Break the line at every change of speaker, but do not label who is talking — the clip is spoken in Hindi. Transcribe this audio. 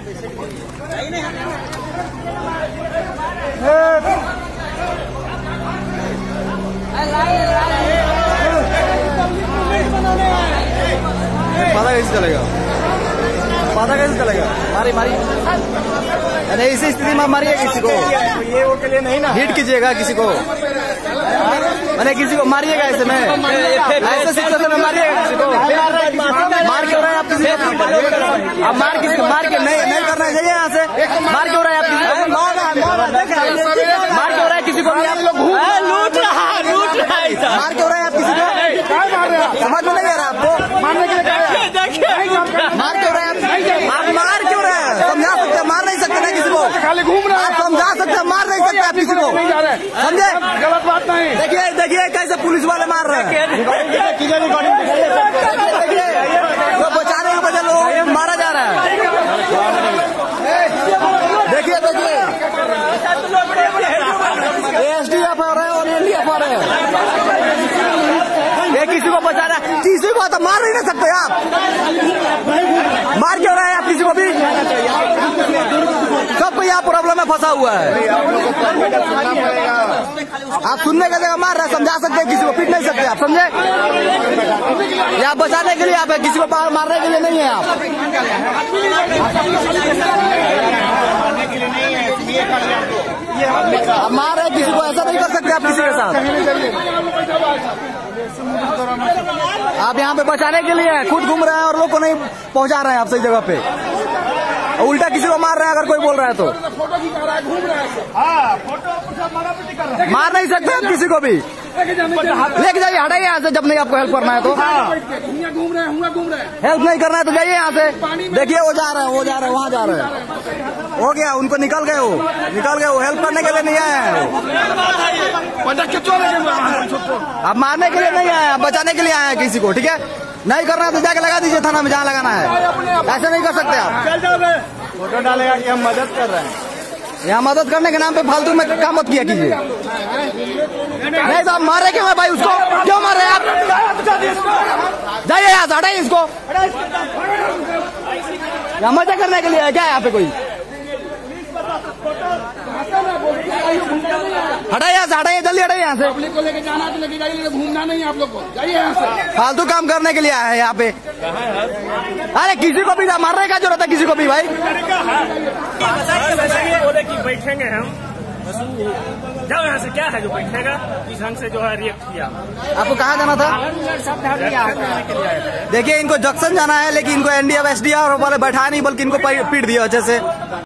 पता कैसे चलेगा? पता कैसे चलेगा? मारी मारी अरे इसी स्थिति में मारिए किसी को, ये वो के लिए नहीं ना, हिट कीजिएगा किसी को, मैंने किसी को मारिएगा ऐसे में, ऐसे सिचुएशन में मारिएगा किसी को। मार क्यों रहे हैं आप किसी को? आप मार किसी को, मार के नहीं करना चाहिए यहाँ से। मार क्यों रहे हैं आप किसी को? मार क्यों रहे हैं किसी को? आप लोग लूट रहा है, मार क्यों रहे हैं आप किसी को? समझ में नहीं आ रहा आपको? मारने के लिए मार क्यों रहे हैं आप? मार क्यों रहे हैं? समझा सकते हैं, मार नहीं सकते ना किसी को, खाली घूम रहे हैं। आप समझा सकते हैं, मार नहीं सकते आप किसी को, समझे? गलत बात नहीं। देखिए देखिए कैसे पुलिस वाले मार रहे हैं, वो बचाने के बजाय लोग मारा जा रहा है। देखिए देखिए एसडीएफ आ रहे हैं और एनडीएफ आ रहे हैं, ये किसी को बचा रहा है, किसी को तो मार नहीं सकते आप। मार क्यों रहे हैं आप किसी को भी? सब यहाँ प्रॉब्लम में फंसा हुआ है। आप सुनने का जगह मार रहे हैं, समझा सकते हैं किसी को, पीट नहीं सकते आप, समझे? या बचाने के लिए आप है, किसी को बाहर मारने के लिए नहीं है। आप मार रहे किसी को, ऐसा नहीं कर सकते आप किसी के साथ। आप यहाँ पे बचाने के लिए खुद घूम रहे हैं और लोग को नहीं पहुँचा रहे हैं आप सही जगह पे, उल्टा किसी को मार रहे हैं अगर कोई बोल रहा है तो। फोटो खिंचा रहा है, घूम रहा है, फोटो मार नहीं सकते आप किसी को भी। लेके जाइए, हटाइए यहाँ से, जब नहीं आपको हेल्प करना है तो। घूम रहे हैं, हेल्प नहीं करना है तो जाइए यहाँ से। देखिए वो जा रहे हैं, वो जा रहे हैं, वहाँ जा रहे हैं, हो गया उनको, निकल गए वो हेल्प करने के लिए नहीं आए हैं। आप मारने के लिए नहीं आए हैं, बचाने के लिए आए हैं किसी को, ठीक है? नहीं करना है तो जाके लगा दीजिए थाना में, जहाँ लगाना है। ऐसे नहीं कर सकते आप। फोटो डालेगा कि हम मदद कर रहे हैं, यहाँ मदद करने के नाम पे फालतू में काम मत किया कीजिए। नहीं तो आप मारे क्यों है भाई उसको? क्यों मार रहे हैं आप? जाइए यहाँ से, हटाइए इसको। यहाँ मजा करने के लिए है क्या यहाँ पे कोई? हटाइए यहाँ से, हटाइए, जल्दी हटाइए यहाँ से। पब्लिक को लेके जाना तो लेके जाइए, घूमना नहीं आप लोग को। जाइए यहाँ से, फालतू काम करने के लिए आया है यहाँ पे। अरे किसी को भी मारने का जरूरत है किसी को भी भाई?
बैठेंगे हम, जाओ यहाँ से, क्या है जो बैठेगा? इस ढंग से जो है रिएक्ट किया।
आपको कहाँ जाना था? देखिए इनको जंक्शन जाना है, लेकिन इनको एनडीएफ एसडीआर वाले बैठा नहीं, बल्कि इनको पीट दिया अच्छे से।